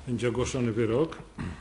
Będzie ogłoszony wyrok.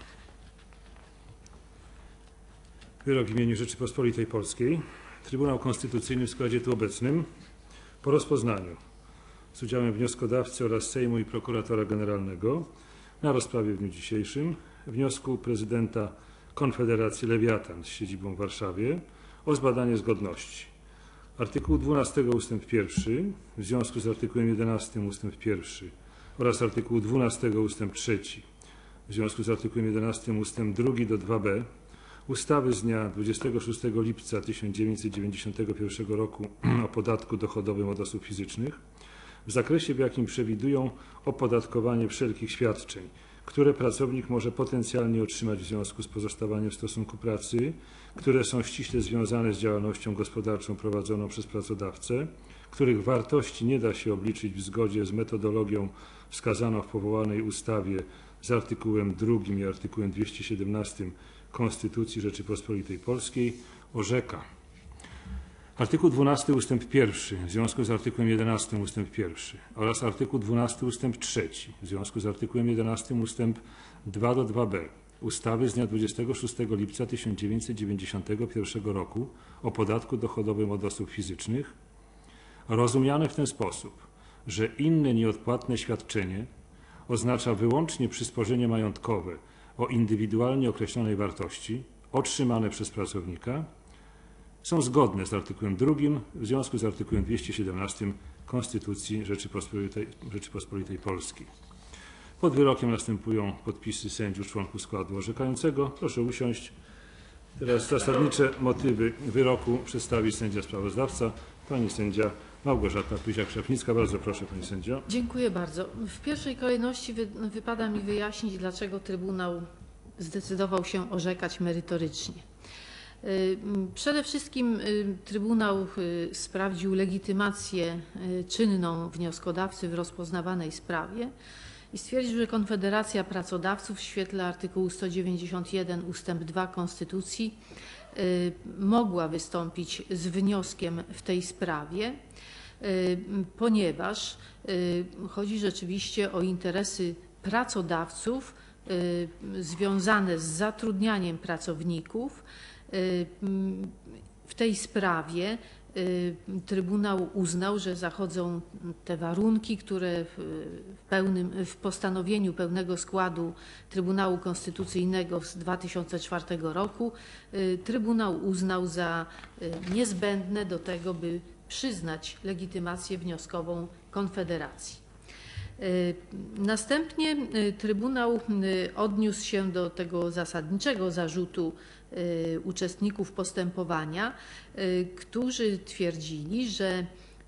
Wyrok w imieniu Rzeczypospolitej Polskiej. Trybunał Konstytucyjny w składzie tu obecnym po rozpoznaniu z udziałem wnioskodawcy oraz Sejmu i Prokuratora Generalnego na rozprawie w dniu dzisiejszym wniosku prezydenta Konfederacji Lewiatan z siedzibą w Warszawie o zbadanie zgodności artykułu 12 ust. 1 w związku z artykułem 11 ust. 1 oraz artykułu 12 ust. 3 w związku z artykułem 11 ust. 2 do 2b ustawy z dnia 26 lipca 1991 roku o podatku dochodowym od osób fizycznych w zakresie, w jakim przewidują opodatkowanie wszelkich świadczeń, które pracownik może potencjalnie otrzymać w związku z pozostawaniem w stosunku pracy, które są ściśle związane z działalnością gospodarczą prowadzoną przez pracodawcę, których wartości nie da się obliczyć w zgodzie z metodologią wskazaną w powołanej ustawie z artykułem 2 i artykułem 217 Konstytucji Rzeczypospolitej Polskiej, orzeka. Artykuł 12 ust. 1 w związku z artykułem 11 ust. 1 oraz artykuł 12 ust. 3 w związku z artykułem 11 ust. 2 do 2b ustawy z dnia 26 lipca 1991 roku o podatku dochodowym od osób fizycznych rozumiane w ten sposób, że inne nieodpłatne świadczenie oznacza wyłącznie przysporzenie majątkowe o indywidualnie określonej wartości otrzymane przez pracownika, są zgodne z artykułem 2 w związku z artykułem 217 Konstytucji Rzeczypospolitej Polskiej. Pod wyrokiem następują podpisy sędziów członków składu orzekającego. Proszę usiąść. Teraz zasadnicze motywy wyroku przedstawi sędzia sprawozdawca, pani sędzia Małgorzata Pyziak-Szafnicka. Bardzo proszę, pani sędzio. Dziękuję bardzo. W pierwszej kolejności wypada mi wyjaśnić, dlaczego Trybunał zdecydował się orzekać merytorycznie. Przede wszystkim Trybunał sprawdził legitymację czynną wnioskodawcy w rozpoznawanej sprawie i stwierdził, że Konfederacja Pracodawców w świetle artykułu 191 ust. 2 Konstytucji mogła wystąpić z wnioskiem w tej sprawie, ponieważ chodzi rzeczywiście o interesy pracodawców związane z zatrudnianiem pracowników. W tej sprawie Trybunał uznał, że zachodzą te warunki, które w postanowieniu pełnego składu Trybunału Konstytucyjnego z 2004 roku Trybunał uznał za niezbędne do tego, by przyznać legitymację wnioskową Konfederacji. Następnie Trybunał odniósł się do tego zasadniczego zarzutu uczestników postępowania, którzy twierdzili, że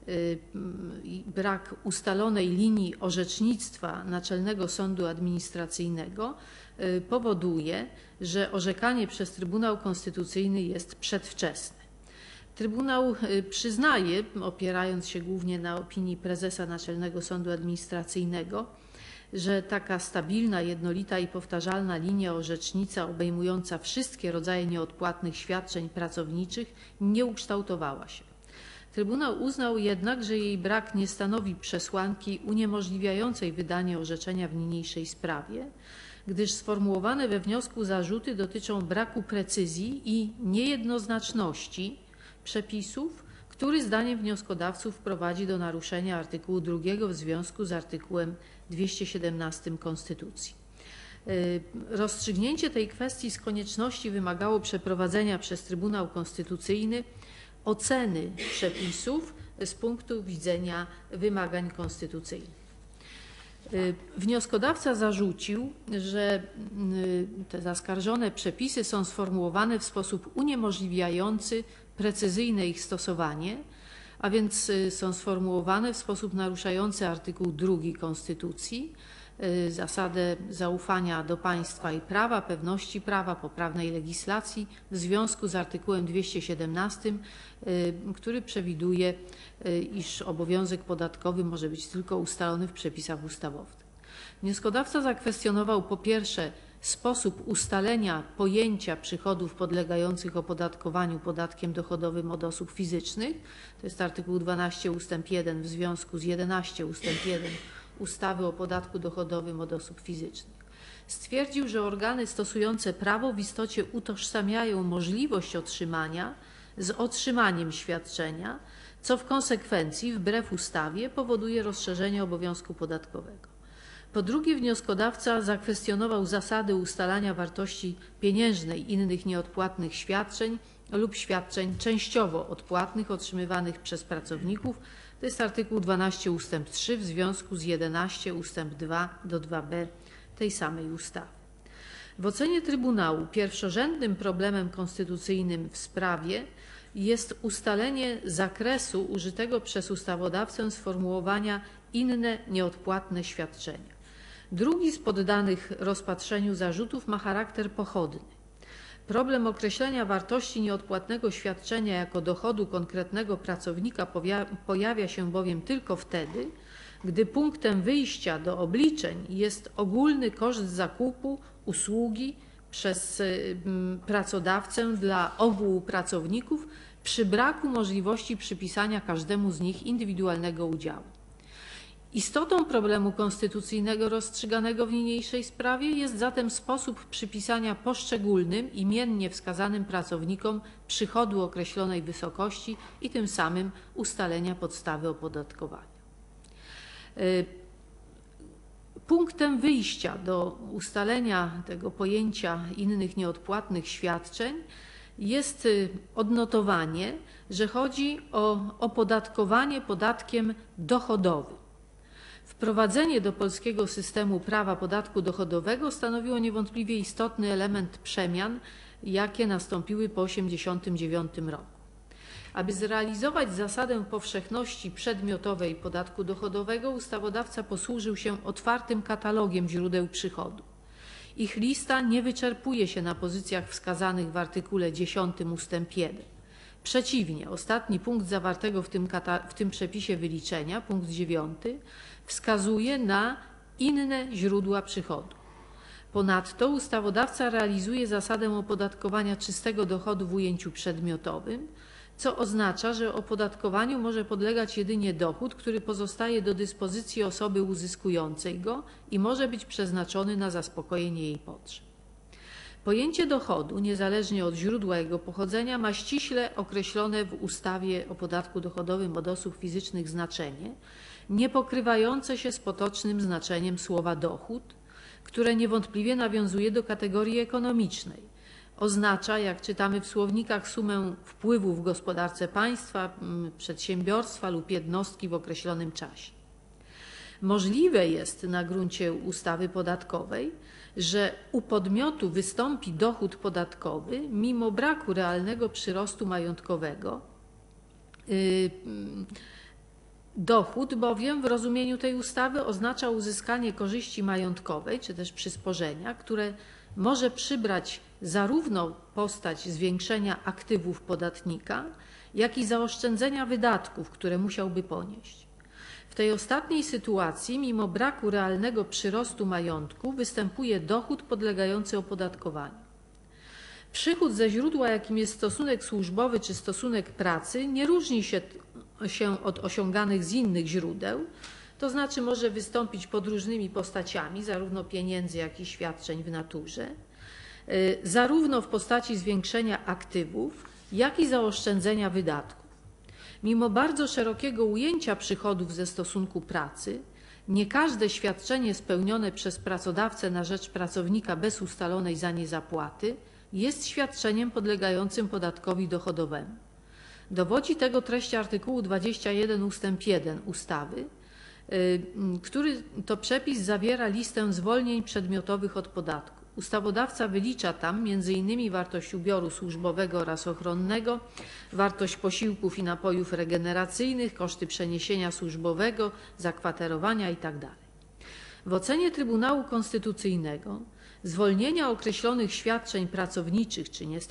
brak ustalonej linii orzecznictwa Naczelnego Sądu Administracyjnego powoduje, że orzekanie przez Trybunał Konstytucyjny jest przedwczesne. Trybunał przyznaje, opierając się głównie na opinii prezesa Naczelnego Sądu Administracyjnego, że taka stabilna, jednolita i powtarzalna linia orzecznicza obejmująca wszystkie rodzaje nieodpłatnych świadczeń pracowniczych nie ukształtowała się. Trybunał uznał jednak, że jej brak nie stanowi przesłanki uniemożliwiającej wydanie orzeczenia w niniejszej sprawie, gdyż sformułowane we wniosku zarzuty dotyczą braku precyzji i niejednoznaczności przepisów, który zdaniem wnioskodawców prowadzi do naruszenia artykułu 2 w związku z artykułem 217 Konstytucji. Rozstrzygnięcie tej kwestii z konieczności wymagało przeprowadzenia przez Trybunał Konstytucyjny oceny przepisów z punktu widzenia wymagań konstytucyjnych. Wnioskodawca zarzucił, że te zaskarżone przepisy są sformułowane w sposób uniemożliwiający precyzyjne ich stosowanie, a więc są sformułowane w sposób naruszający artykuł 2 Konstytucji, zasadę zaufania do państwa i prawa, pewności prawa, poprawnej legislacji w związku z artykułem 217, który przewiduje, iż obowiązek podatkowy może być tylko ustalony w przepisach ustawowych. Wnioskodawca zakwestionował po pierwsze sposób ustalenia pojęcia przychodów podlegających opodatkowaniu podatkiem dochodowym od osób fizycznych, to jest artykuł 12 ust. 1 w związku z 11 ust. 1 ustawy o podatku dochodowym od osób fizycznych. stwierdził, że organy stosujące prawo w istocie utożsamiają możliwość otrzymania z otrzymaniem świadczenia, co w konsekwencji, wbrew ustawie, powoduje rozszerzenie obowiązku podatkowego. Po drugie, wnioskodawca zakwestionował zasady ustalania wartości pieniężnej innych nieodpłatnych świadczeń lub świadczeń częściowo odpłatnych otrzymywanych przez pracowników. To jest artykuł 12 ust. 3 w związku z 11 ust. 2 do 2b tej samej ustawy. W ocenie Trybunału pierwszorzędnym problemem konstytucyjnym w sprawie jest ustalenie zakresu użytego przez ustawodawcę sformułowania inne nieodpłatne świadczenia. Drugi z poddanych rozpatrzeniu zarzutów ma charakter pochodny. Problem określenia wartości nieodpłatnego świadczenia jako dochodu konkretnego pracownika pojawia się bowiem tylko wtedy, gdy punktem wyjścia do obliczeń jest ogólny koszt zakupu usługi przez pracodawcę dla ogółu pracowników przy braku możliwości przypisania każdemu z nich indywidualnego udziału. Istotą problemu konstytucyjnego rozstrzyganego w niniejszej sprawie jest zatem sposób przypisania poszczególnym, imiennie wskazanym pracownikom przychodu określonej wysokości i tym samym ustalenia podstawy opodatkowania. Punktem wyjścia do ustalenia tego pojęcia innych nieodpłatnych świadczeń jest odnotowanie, że chodzi o opodatkowanie podatkiem dochodowym. Wprowadzenie do polskiego systemu prawa podatku dochodowego stanowiło niewątpliwie istotny element przemian, jakie nastąpiły po 1989 roku. Aby zrealizować zasadę powszechności przedmiotowej podatku dochodowego, ustawodawca posłużył się otwartym katalogiem źródeł przychodu. Ich lista nie wyczerpuje się na pozycjach wskazanych w artykule 10 ust. 1. Przeciwnie, ostatni punkt zawartego w tym przepisie wyliczenia, punkt 9, wskazuje na inne źródła przychodu. Ponadto ustawodawca realizuje zasadę opodatkowania czystego dochodu w ujęciu przedmiotowym, co oznacza, że opodatkowaniu może podlegać jedynie dochód, który pozostaje do dyspozycji osoby uzyskującej go i może być przeznaczony na zaspokojenie jej potrzeb. Pojęcie dochodu, niezależnie od źródła jego pochodzenia, ma ściśle określone w ustawie o podatku dochodowym od osób fizycznych znaczenie, nie pokrywające się z potocznym znaczeniem słowa dochód, które niewątpliwie nawiązuje do kategorii ekonomicznej. Oznacza, jak czytamy w słownikach, sumę wpływów w gospodarce państwa, przedsiębiorstwa lub jednostki w określonym czasie. Możliwe jest na gruncie ustawy podatkowej, że u podmiotu wystąpi dochód podatkowy mimo braku realnego przyrostu majątkowego. Dochód bowiem w rozumieniu tej ustawy oznacza uzyskanie korzyści majątkowej czy też przysporzenia, które może przybrać zarówno postać zwiększenia aktywów podatnika, jak i zaoszczędzenia wydatków, które musiałby ponieść. W tej ostatniej sytuacji, mimo braku realnego przyrostu majątku, występuje dochód podlegający opodatkowaniu. Przychód ze źródła, jakim jest stosunek służbowy czy stosunek pracy, nie różni się od osiąganych z innych źródeł, to znaczy może wystąpić pod różnymi postaciami, zarówno pieniędzy, jak i świadczeń w naturze, zarówno w postaci zwiększenia aktywów, jak i zaoszczędzenia wydatków. Mimo bardzo szerokiego ujęcia przychodów ze stosunku pracy, nie każde świadczenie spełnione przez pracodawcę na rzecz pracownika bez ustalonej za nie zapłaty jest świadczeniem podlegającym podatkowi dochodowemu. Dowodzi tego treść artykułu 21 ust. 1 ustawy, który to przepis zawiera listę zwolnień przedmiotowych od podatku. Ustawodawca wylicza tam m.in. wartość ubioru służbowego oraz ochronnego, wartość posiłków i napojów regeneracyjnych, koszty przeniesienia służbowego, zakwaterowania itd. W ocenie Trybunału Konstytucyjnego zwolnienia określonych świadczeń pracowniczych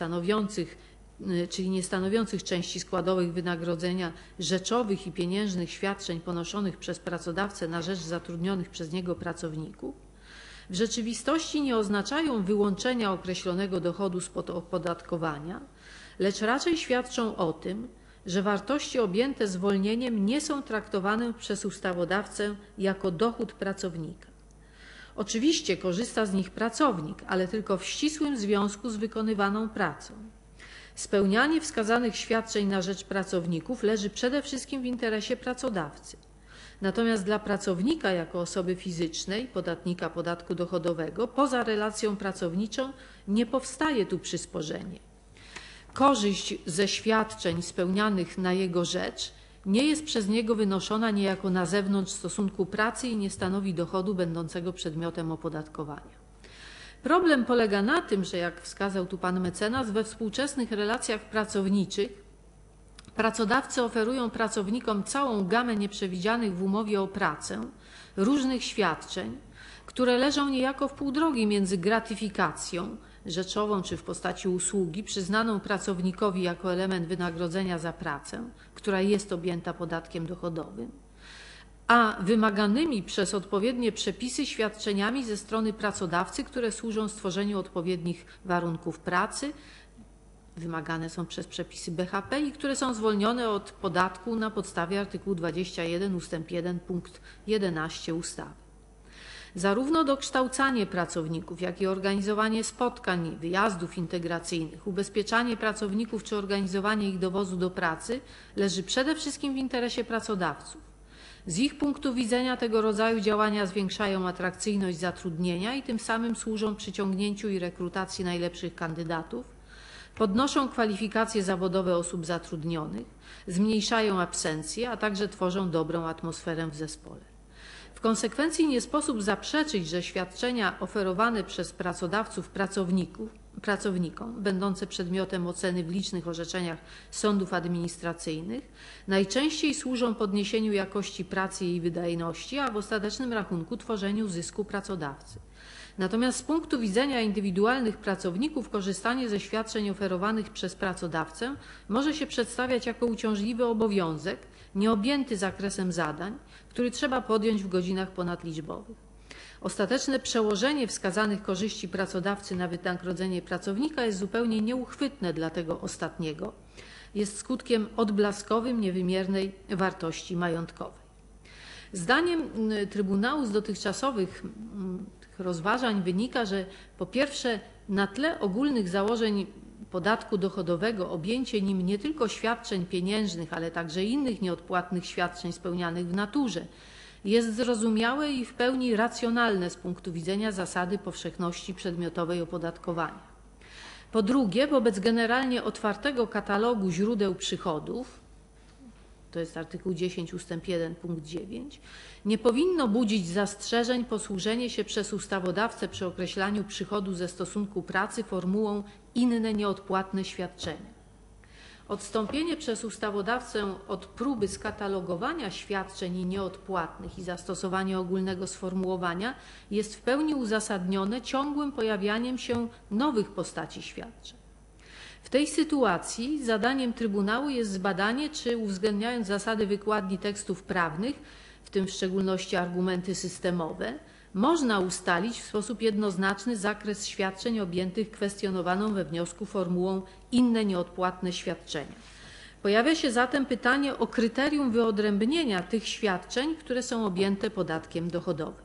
czyli niestanowiących części składowych wynagrodzenia rzeczowych i pieniężnych świadczeń ponoszonych przez pracodawcę na rzecz zatrudnionych przez niego pracowników, w rzeczywistości nie oznaczają wyłączenia określonego dochodu spod opodatkowania, lecz raczej świadczą o tym, że wartości objęte zwolnieniem nie są traktowane przez ustawodawcę jako dochód pracownika. Oczywiście korzysta z nich pracownik, ale tylko w ścisłym związku z wykonywaną pracą. Spełnianie wskazanych świadczeń na rzecz pracowników leży przede wszystkim w interesie pracodawcy. Natomiast dla pracownika jako osoby fizycznej, podatnika podatku dochodowego, poza relacją pracowniczą nie powstaje tu przysporzenie. Korzyść ze świadczeń spełnianych na jego rzecz nie jest przez niego wynoszona niejako na zewnątrz stosunku pracy i nie stanowi dochodu będącego przedmiotem opodatkowania. Problem polega na tym, że jak wskazał tu pan mecenas, we współczesnych relacjach pracowniczych pracodawcy oferują pracownikom całą gamę nieprzewidzianych w umowie o pracę różnych świadczeń, które leżą niejako w pół drogi między gratyfikacją rzeczową czy w postaci usługi przyznaną pracownikowi jako element wynagrodzenia za pracę, która jest objęta podatkiem dochodowym, a wymaganymi przez odpowiednie przepisy świadczeniami ze strony pracodawcy, które służą stworzeniu odpowiednich warunków pracy, wymagane są przez przepisy BHP i które są zwolnione od podatku na podstawie artykułu 21 ust. 1 punkt 11 ustawy. Zarówno dokształcanie pracowników, jak i organizowanie spotkań, wyjazdów integracyjnych, ubezpieczanie pracowników czy organizowanie ich dowozu do pracy leży przede wszystkim w interesie pracodawców. Z ich punktu widzenia tego rodzaju działania zwiększają atrakcyjność zatrudnienia i tym samym służą przyciągnięciu i rekrutacji najlepszych kandydatów, podnoszą kwalifikacje zawodowe osób zatrudnionych, zmniejszają absencję, a także tworzą dobrą atmosferę w zespole. W konsekwencji nie sposób zaprzeczyć, że świadczenia oferowane przez pracodawców pracownikom, będące przedmiotem oceny w licznych orzeczeniach sądów administracyjnych, najczęściej służą podniesieniu jakości pracy i jej wydajności, a w ostatecznym rachunku tworzeniu zysku pracodawcy. Natomiast z punktu widzenia indywidualnych pracowników korzystanie ze świadczeń oferowanych przez pracodawcę może się przedstawiać jako uciążliwy obowiązek, nieobjęty zakresem zadań, który trzeba podjąć w godzinach ponadliczbowych. Ostateczne przełożenie wskazanych korzyści pracodawcy na wynagrodzenie pracownika jest zupełnie nieuchwytne dla tego ostatniego. Jest skutkiem odblaskowym niewymiernej wartości majątkowej. Zdaniem Trybunału z dotychczasowych rozważań wynika, że po pierwsze na tle ogólnych założeń podatku dochodowego objęcie nim nie tylko świadczeń pieniężnych, ale także innych nieodpłatnych świadczeń spełnianych w naturze jest zrozumiałe i w pełni racjonalne z punktu widzenia zasady powszechności przedmiotowej opodatkowania. Po drugie, wobec generalnie otwartego katalogu źródeł przychodów, to jest artykuł 10 ust. 1 punkt 9, nie powinno budzić zastrzeżeń posłużenie się przez ustawodawcę przy określaniu przychodu ze stosunku pracy formułą inne nieodpłatne świadczenia. Odstąpienie przez ustawodawcę od próby skatalogowania świadczeń nieodpłatnych i zastosowanie ogólnego sformułowania jest w pełni uzasadnione ciągłym pojawianiem się nowych postaci świadczeń. W tej sytuacji zadaniem Trybunału jest zbadanie, czy uwzględniając zasady wykładni tekstów prawnych, w tym w szczególności argumenty systemowe, można ustalić w sposób jednoznaczny zakres świadczeń objętych kwestionowaną we wniosku formułą inne nieodpłatne świadczenia. Pojawia się zatem pytanie o kryterium wyodrębnienia tych świadczeń, które są objęte podatkiem dochodowym.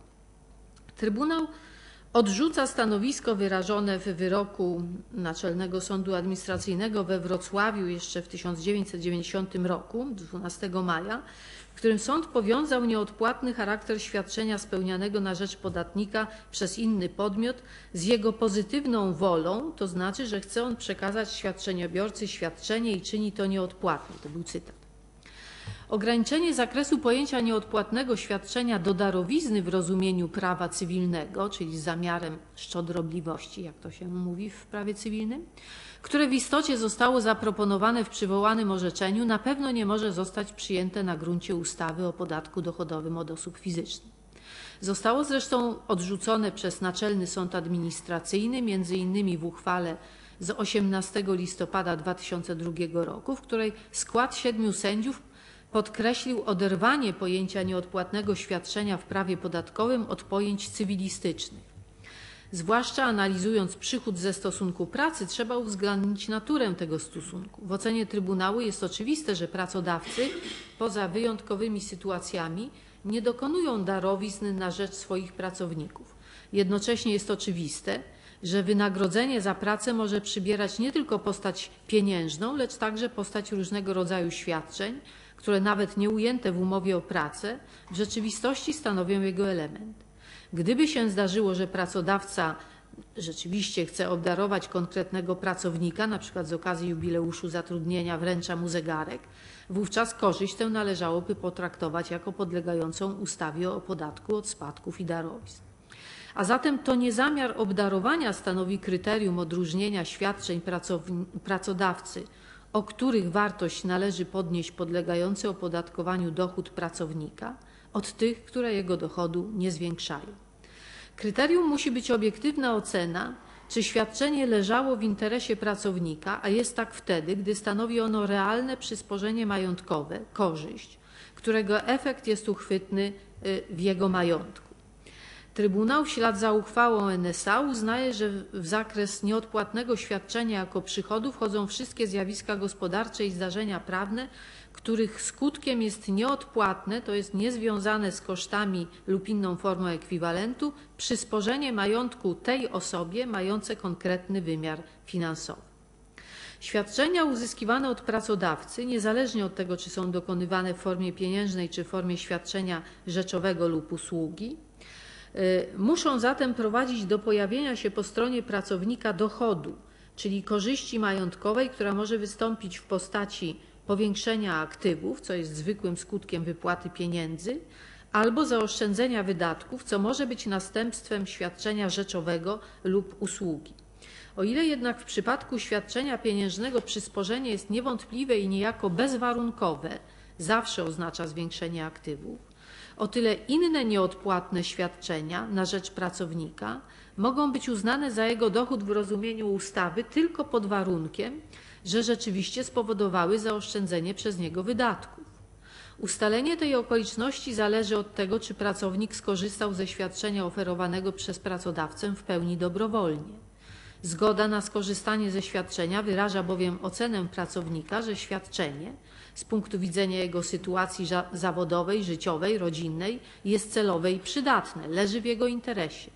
Trybunał odrzuca stanowisko wyrażone w wyroku Naczelnego Sądu Administracyjnego we Wrocławiu jeszcze w 1990 roku, 12 maja, w którym sąd powiązał nieodpłatny charakter świadczenia spełnianego na rzecz podatnika przez inny podmiot z jego pozytywną wolą, to znaczy, że chce on przekazać świadczeniobiorcy świadczenie i czyni to nieodpłatnie. To był cytat. Ograniczenie zakresu pojęcia nieodpłatnego świadczenia do darowizny w rozumieniu prawa cywilnego, czyli z zamiarem szczodrobliwości, jak to się mówi w prawie cywilnym, które w istocie zostało zaproponowane w przywołanym orzeczeniu, na pewno nie może zostać przyjęte na gruncie ustawy o podatku dochodowym od osób fizycznych. Zostało zresztą odrzucone przez Naczelny Sąd Administracyjny, między innymi w uchwale z 18 listopada 2002 roku, w której skład 7 sędziów podkreślił oderwanie pojęcia nieodpłatnego świadczenia w prawie podatkowym od pojęć cywilistycznych. Zwłaszcza analizując przychód ze stosunku pracy, trzeba uwzględnić naturę tego stosunku. W ocenie Trybunału jest oczywiste, że pracodawcy, poza wyjątkowymi sytuacjami, nie dokonują darowizn na rzecz swoich pracowników. Jednocześnie jest oczywiste, że wynagrodzenie za pracę może przybierać nie tylko postać pieniężną, lecz także postać różnego rodzaju świadczeń, które nawet nie ujęte w umowie o pracę w rzeczywistości stanowią jego element. Gdyby się zdarzyło, że pracodawca rzeczywiście chce obdarować konkretnego pracownika, na przykład z okazji jubileuszu zatrudnienia wręcza mu zegarek, wówczas korzyść tę należałoby potraktować jako podlegającą ustawie o podatku od spadków i darowizn. A zatem to nie zamiar obdarowania stanowi kryterium odróżnienia świadczeń pracodawcy, o których wartość należy podnieść podlegający opodatkowaniu dochód pracownika, od tych, które jego dochodu nie zwiększają. Kryterium musi być obiektywna ocena, czy świadczenie leżało w interesie pracownika, a jest tak wtedy, gdy stanowi ono realne przysporzenie majątkowe, korzyść, którego efekt jest uchwytny w jego majątku. Trybunał w ślad za uchwałą NSA uznaje, że w zakres nieodpłatnego świadczenia jako przychodu wchodzą wszystkie zjawiska gospodarcze i zdarzenia prawne, których skutkiem jest nieodpłatne, to jest niezwiązane z kosztami lub inną formą ekwiwalentu, przysporzenie majątku tej osobie mające konkretny wymiar finansowy. Świadczenia uzyskiwane od pracodawcy, niezależnie od tego, czy są dokonywane w formie pieniężnej, czy w formie świadczenia rzeczowego lub usługi, muszą zatem prowadzić do pojawienia się po stronie pracownika dochodu, czyli korzyści majątkowej, która może wystąpić w postaci powiększenia aktywów, co jest zwykłym skutkiem wypłaty pieniędzy, albo zaoszczędzenia wydatków, co może być następstwem świadczenia rzeczowego lub usługi. O ile jednak w przypadku świadczenia pieniężnego przysporzenie jest niewątpliwe i niejako bezwarunkowe, zawsze oznacza zwiększenie aktywów, o tyle inne nieodpłatne świadczenia na rzecz pracownika mogą być uznane za jego dochód w rozumieniu ustawy tylko pod warunkiem, że rzeczywiście spowodowały zaoszczędzenie przez niego wydatków. Ustalenie tej okoliczności zależy od tego, czy pracownik skorzystał ze świadczenia oferowanego przez pracodawcę w pełni dobrowolnie. Zgoda na skorzystanie ze świadczenia wyraża bowiem ocenę pracownika, że świadczenie z punktu widzenia jego sytuacji zawodowej, życiowej, rodzinnej jest celowe i przydatne, leży w jego interesie.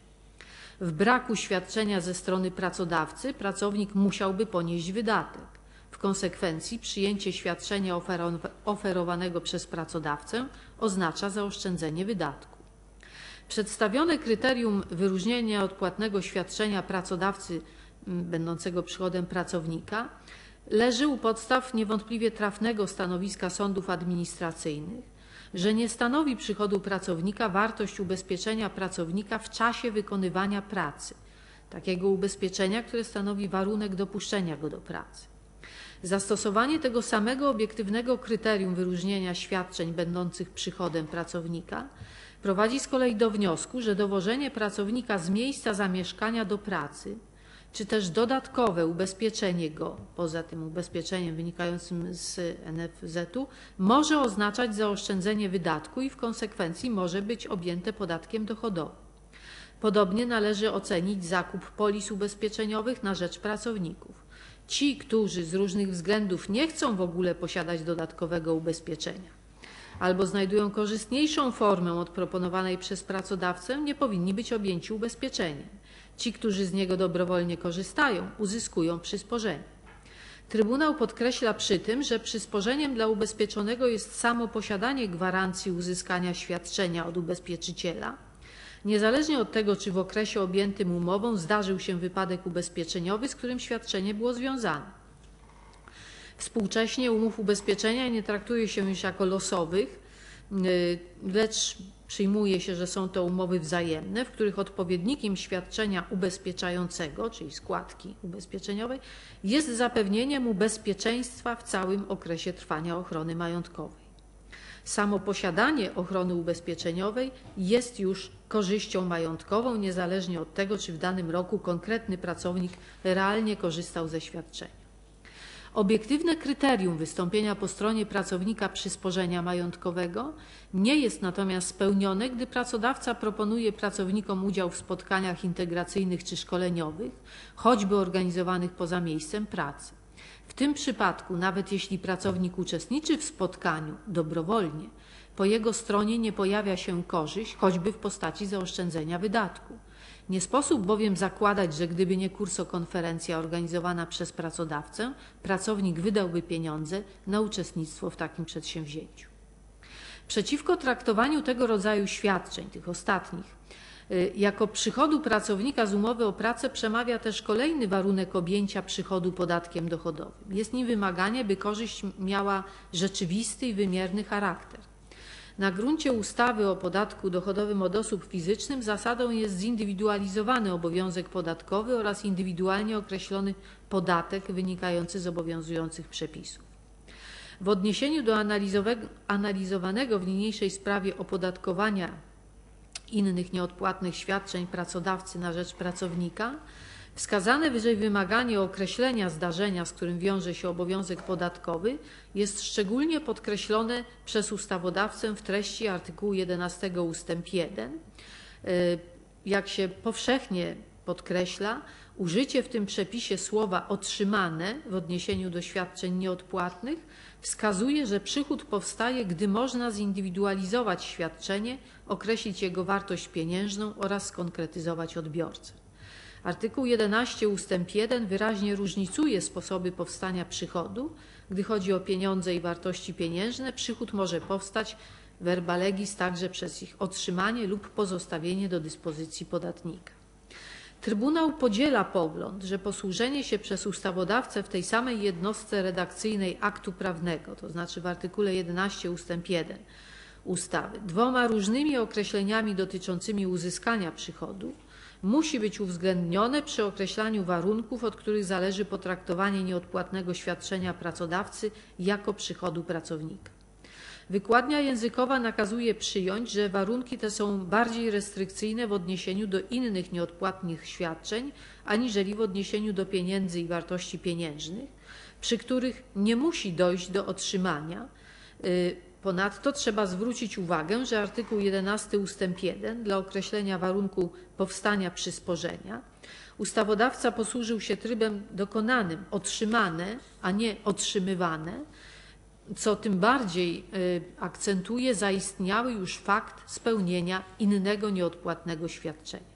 W braku świadczenia ze strony pracodawcy pracownik musiałby ponieść wydatek. W konsekwencji przyjęcie świadczenia oferowanego przez pracodawcę oznacza zaoszczędzenie wydatku. Przedstawione kryterium wyróżnienia odpłatnego świadczenia pracodawcy będącego przychodem pracownika leży u podstaw niewątpliwie trafnego stanowiska sądów administracyjnych, że nie stanowi przychodu pracownika wartość ubezpieczenia pracownika w czasie wykonywania pracy, takiego ubezpieczenia, które stanowi warunek dopuszczenia go do pracy. Zastosowanie tego samego obiektywnego kryterium wyróżnienia świadczeń będących przychodem pracownika prowadzi z kolei do wniosku, że dowożenie pracownika z miejsca zamieszkania do pracy, czy też dodatkowe ubezpieczenie go, poza tym ubezpieczeniem wynikającym z NFZ-u, może oznaczać zaoszczędzenie wydatku i w konsekwencji może być objęte podatkiem dochodowym. Podobnie należy ocenić zakup polis ubezpieczeniowych na rzecz pracowników. Ci, którzy z różnych względów nie chcą w ogóle posiadać dodatkowego ubezpieczenia, albo znajdują korzystniejszą formę od proponowanej przez pracodawcę, nie powinni być objęci ubezpieczeniem. Ci, którzy z niego dobrowolnie korzystają, uzyskują przysporzenie. Trybunał podkreśla przy tym, że przysporzeniem dla ubezpieczonego jest samo posiadanie gwarancji uzyskania świadczenia od ubezpieczyciela, niezależnie od tego, czy w okresie objętym umową zdarzył się wypadek ubezpieczeniowy, z którym świadczenie było związane. Współcześnie umów ubezpieczenia nie traktuje się już jako losowych, lecz przyjmuje się, że są to umowy wzajemne, w których odpowiednikiem świadczenia ubezpieczającego, czyli składki ubezpieczeniowej, jest zapewnienie mu bezpieczeństwa w całym okresie trwania ochrony majątkowej. Samo posiadanie ochrony ubezpieczeniowej jest już korzyścią majątkową, niezależnie od tego, czy w danym roku konkretny pracownik realnie korzystał ze świadczenia. Obiektywne kryterium wystąpienia po stronie pracownika przysporzenia majątkowego nie jest natomiast spełnione, gdy pracodawca proponuje pracownikom udział w spotkaniach integracyjnych czy szkoleniowych, choćby organizowanych poza miejscem pracy. W tym przypadku, nawet jeśli pracownik uczestniczy w spotkaniu dobrowolnie, po jego stronie nie pojawia się korzyść, choćby w postaci zaoszczędzenia wydatku. Nie sposób bowiem zakładać, że gdyby nie kursokonferencja organizowana przez pracodawcę, pracownik wydałby pieniądze na uczestnictwo w takim przedsięwzięciu. Przeciwko traktowaniu tego rodzaju świadczeń, tych ostatnich, jako przychodu pracownika z umowy o pracę przemawia też kolejny warunek objęcia przychodu podatkiem dochodowym. Jest nim wymaganie, by korzyść miała rzeczywisty i wymierny charakter. Na gruncie ustawy o podatku dochodowym od osób fizycznych zasadą jest zindywidualizowany obowiązek podatkowy oraz indywidualnie określony podatek wynikający z obowiązujących przepisów. W odniesieniu do analizowanego w niniejszej sprawie opodatkowania innych nieodpłatnych świadczeń pracodawcy na rzecz pracownika, wskazane wyżej wymaganie określenia zdarzenia, z którym wiąże się obowiązek podatkowy, jest szczególnie podkreślone przez ustawodawcę w treści artykułu 11 ust. 1. Jak się powszechnie podkreśla, użycie w tym przepisie słowa otrzymane w odniesieniu do świadczeń nieodpłatnych wskazuje, że przychód powstaje, gdy można zindywidualizować świadczenie, określić jego wartość pieniężną oraz skonkretyzować odbiorcę. Artykuł 11 ust. 1 wyraźnie różnicuje sposoby powstania przychodu. Gdy chodzi o pieniądze i wartości pieniężne, przychód może powstać verba legis także przez ich otrzymanie lub pozostawienie do dyspozycji podatnika. Trybunał podziela pogląd, że posłużenie się przez ustawodawcę w tej samej jednostce redakcyjnej aktu prawnego, to znaczy w artykule 11 ust. 1 ustawy, dwoma różnymi określeniami dotyczącymi uzyskania przychodu, musi być uwzględnione przy określaniu warunków, od których zależy potraktowanie nieodpłatnego świadczenia pracodawcy jako przychodu pracownika. Wykładnia językowa nakazuje przyjąć, że warunki te są bardziej restrykcyjne w odniesieniu do innych nieodpłatnych świadczeń, aniżeli w odniesieniu do pieniędzy i wartości pieniężnych, przy których nie musi dojść do otrzymania. Ponadto trzeba zwrócić uwagę, że artykuł 11 ust. 1 dla określenia warunku powstania przysporzenia ustawodawca posłużył się trybem dokonanym otrzymane, a nie otrzymywane, co tym bardziej akcentuje zaistniały już fakt spełnienia innego nieodpłatnego świadczenia.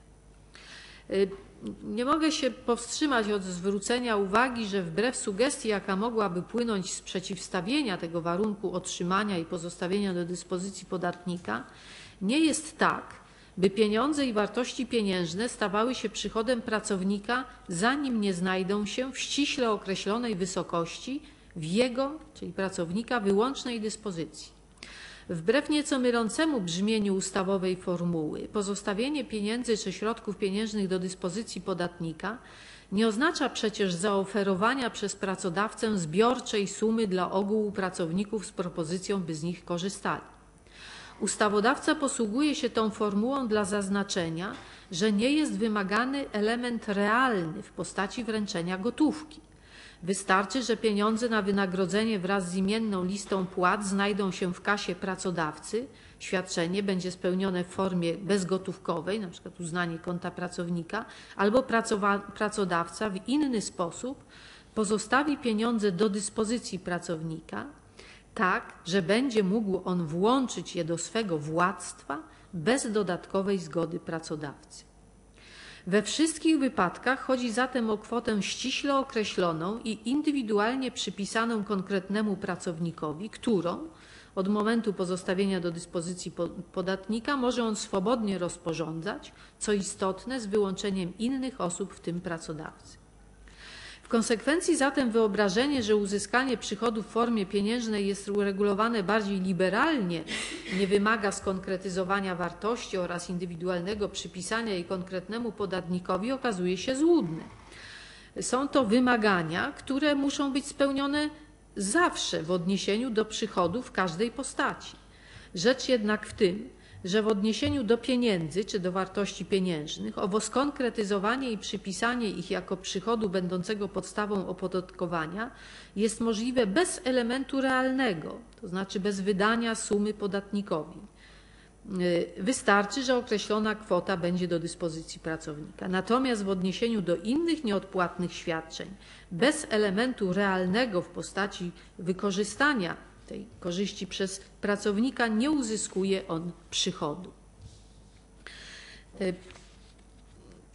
Nie mogę się powstrzymać od zwrócenia uwagi, że wbrew sugestii, jaka mogłaby płynąć z przeciwstawienia tego warunku otrzymania i pozostawienia do dyspozycji podatnika, nie jest tak, by pieniądze i wartości pieniężne stawały się przychodem pracownika, zanim nie znajdą się w ściśle określonej wysokości w jego, czyli pracownika, wyłącznej dyspozycji. Wbrew nieco mylącemu brzmieniu ustawowej formuły, pozostawienie pieniędzy czy środków pieniężnych do dyspozycji podatnika nie oznacza przecież zaoferowania przez pracodawcę zbiorczej sumy dla ogółu pracowników z propozycją, by z nich korzystali. Ustawodawca posługuje się tą formułą dla zaznaczenia, że nie jest wymagany element realny w postaci wręczenia gotówki. Wystarczy, że pieniądze na wynagrodzenie wraz z imienną listą płat znajdą się w kasie pracodawcy, świadczenie będzie spełnione w formie bezgotówkowej, np. uznanie konta pracownika, albo pracodawca w inny sposób pozostawi pieniądze do dyspozycji pracownika, tak, że będzie mógł on włączyć je do swego władztwa bez dodatkowej zgody pracodawcy. We wszystkich wypadkach chodzi zatem o kwotę ściśle określoną i indywidualnie przypisaną konkretnemu pracownikowi, którą od momentu pozostawienia do dyspozycji podatnika może on swobodnie rozporządzać, co istotne z wyłączeniem innych osób, w tym pracodawcy. W konsekwencji zatem wyobrażenie, że uzyskanie przychodu w formie pieniężnej jest uregulowane bardziej liberalnie, nie wymaga skonkretyzowania wartości oraz indywidualnego przypisania jej konkretnemu podatnikowi, okazuje się złudne. Są to wymagania, które muszą być spełnione zawsze w odniesieniu do przychodu w każdej postaci. Rzecz jednak w tym, że w odniesieniu do pieniędzy czy do wartości pieniężnych owo skonkretyzowanie i przypisanie ich jako przychodu będącego podstawą opodatkowania jest możliwe bez elementu realnego, to znaczy bez wydania sumy podatnikowi. Wystarczy, że określona kwota będzie do dyspozycji pracownika. Natomiast w odniesieniu do innych nieodpłatnych świadczeń bez elementu realnego w postaci wykorzystania tej korzyści przez pracownika nie uzyskuje on przychodu.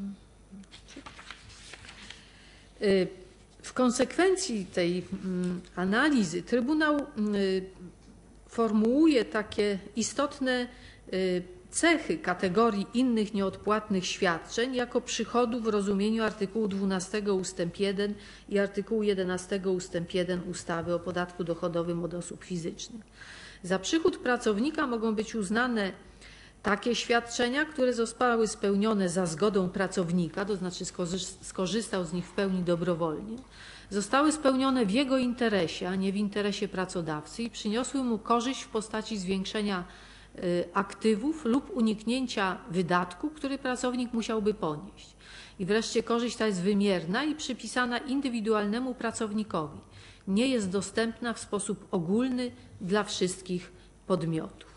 W konsekwencji tej analizy Trybunał formułuje takie istotne cechy kategorii innych nieodpłatnych świadczeń jako przychodu w rozumieniu artykułu 12 ust. 1 i artykułu 11 ust. 1 ustawy o podatku dochodowym od osób fizycznych. Za przychód pracownika mogą być uznane takie świadczenia, które zostały spełnione za zgodą pracownika, to znaczy skorzystał z nich w pełni dobrowolnie, zostały spełnione w jego interesie, a nie w interesie pracodawcy i przyniosły mu korzyść w postaci zwiększenia aktywów lub uniknięcia wydatku, który pracownik musiałby ponieść. I wreszcie korzyść ta jest wymierna i przypisana indywidualnemu pracownikowi. Nie jest dostępna w sposób ogólny dla wszystkich podmiotów.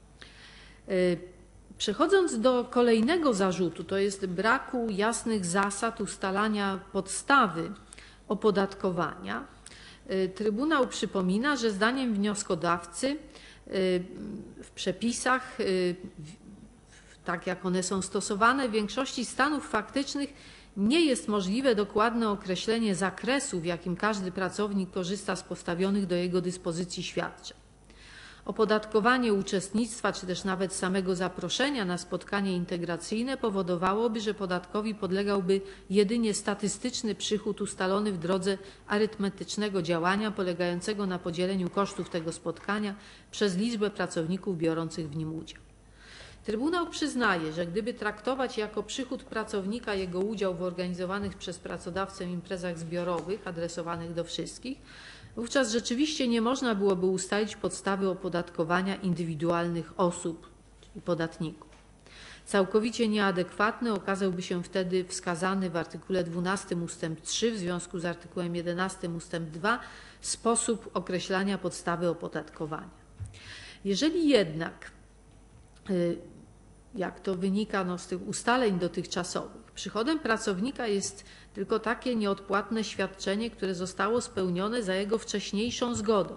Przechodząc do kolejnego zarzutu, to jest braku jasnych zasad ustalania podstawy opodatkowania, Trybunał przypomina, że zdaniem wnioskodawcy w przepisach, tak jak one są stosowane, w większości stanów faktycznych nie jest możliwe dokładne określenie zakresu, w jakim każdy pracownik korzysta z postawionych do jego dyspozycji świadczeń. Opodatkowanie uczestnictwa, czy też nawet samego zaproszenia na spotkanie integracyjne powodowałoby, że podatkowi podlegałby jedynie statystyczny przychód ustalony w drodze arytmetycznego działania polegającego na podzieleniu kosztów tego spotkania przez liczbę pracowników biorących w nim udział. Trybunał przyznaje, że gdyby traktować jako przychód pracownika jego udział w organizowanych przez pracodawcę imprezach zbiorowych adresowanych do wszystkich, wówczas rzeczywiście nie można byłoby ustalić podstawy opodatkowania indywidualnych osób i podatników. Całkowicie nieadekwatny okazałby się wtedy wskazany w artykule 12 ust. 3 w związku z artykułem 11 ust. 2 sposób określania podstawy opodatkowania. Jeżeli jednak, jak to wynika z tych ustaleń dotychczasowych, przychodem pracownika jest tylko takie nieodpłatne świadczenie, które zostało spełnione za jego wcześniejszą zgodą.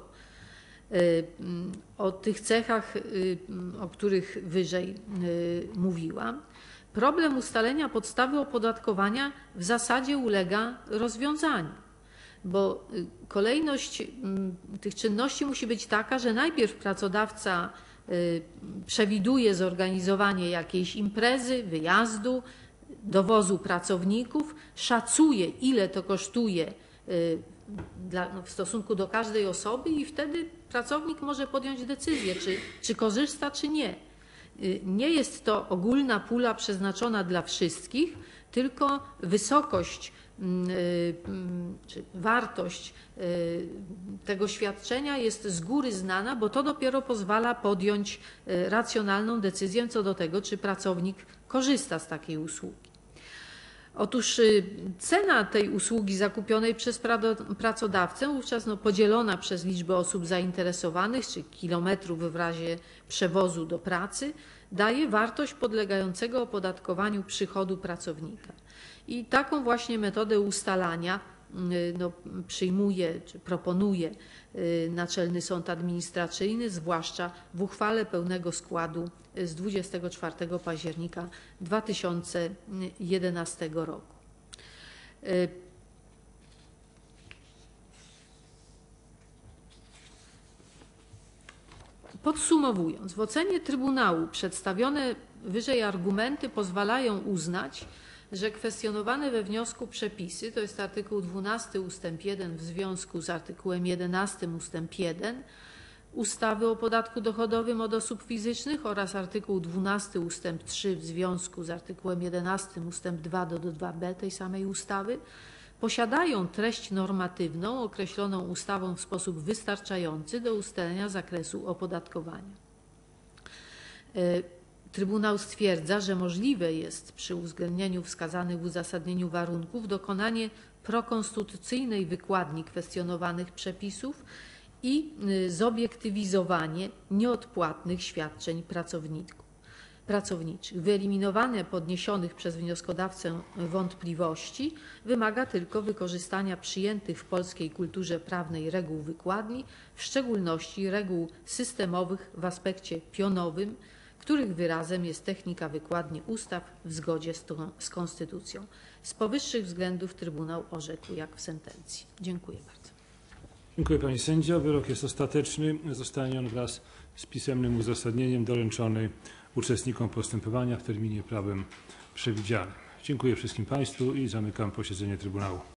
O tych cechach, o których wyżej mówiłam, problem ustalenia podstawy opodatkowania w zasadzie ulega rozwiązaniu, bo kolejność tych czynności musi być taka, że najpierw pracodawca przewiduje zorganizowanie jakiejś imprezy, wyjazdu, dowozu pracowników, szacuje, ile to kosztuje w stosunku do każdej osoby i wtedy pracownik może podjąć decyzję, czy korzysta, czy nie. Nie jest to ogólna pula przeznaczona dla wszystkich, tylko wysokość czy wartość tego świadczenia jest z góry znana, bo to dopiero pozwala podjąć racjonalną decyzję co do tego, czy pracownik korzysta z takiej usługi. Otóż cena tej usługi zakupionej przez pracodawcę, wówczas podzielona przez liczbę osób zainteresowanych, czy kilometrów w razie przewozu do pracy, daje wartość podlegającego opodatkowaniu przychodu pracownika. I taką właśnie metodę ustalania przyjmuje czy proponuje Naczelny Sąd Administracyjny, zwłaszcza w uchwale pełnego składu z 24 października 2011 roku. Podsumowując, w ocenie Trybunału przedstawione wyżej argumenty pozwalają uznać, że kwestionowane we wniosku przepisy, to jest artykuł 12 ust. 1 w związku z artykułem 11 ust. 1 ustawy o podatku dochodowym od osób fizycznych oraz artykuł 12 ust. 3 w związku z artykułem 11 ust. 2 do 2b tej samej ustawy, posiadają treść normatywną określoną ustawą w sposób wystarczający do ustalenia zakresu opodatkowania. Trybunał stwierdza, że możliwe jest przy uwzględnieniu wskazanych w uzasadnieniu warunków dokonanie prokonstytucyjnej wykładni kwestionowanych przepisów i zobiektywizowanie nieodpłatnych świadczeń pracowniczych. Wyeliminowanie podniesionych przez wnioskodawcę wątpliwości wymaga tylko wykorzystania przyjętych w polskiej kulturze prawnej reguł wykładni, w szczególności reguł systemowych w aspekcie pionowym, których wyrazem jest technika wykładni ustaw w zgodzie z Konstytucją. Z powyższych względów Trybunał orzekł jak w sentencji. Dziękuję bardzo. Dziękuję pani sędzio. Wyrok jest ostateczny. Zostanie on wraz z pisemnym uzasadnieniem doręczony uczestnikom postępowania w terminie prawem przewidzianym. Dziękuję wszystkim państwu i zamykam posiedzenie Trybunału.